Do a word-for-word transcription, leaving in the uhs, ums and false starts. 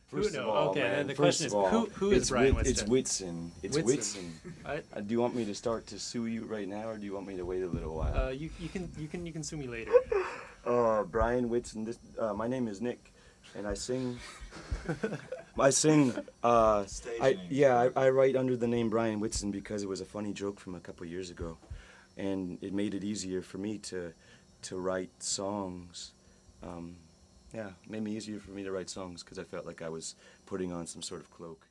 First who, of no, all, okay, man, then the first question is, of all, who, who is it's Brian Whit- It's Whitston? Whitson. It's Whitson. Whitson. I, Uh, do you want me to start to sue you right now, or do you want me to wait a little while? uh, you, you can you can you can sue me later. Uh, Brian Whitson. This, uh, my name is Nick, and I sing. I sing. Uh, Stage I name. yeah. I, I write under the name Brian Whitson because it was a funny joke from a couple years ago, and it made it easier for me to to write songs. Um, yeah, it made me easier for me to write songs because I felt like I was putting on some sort of cloak.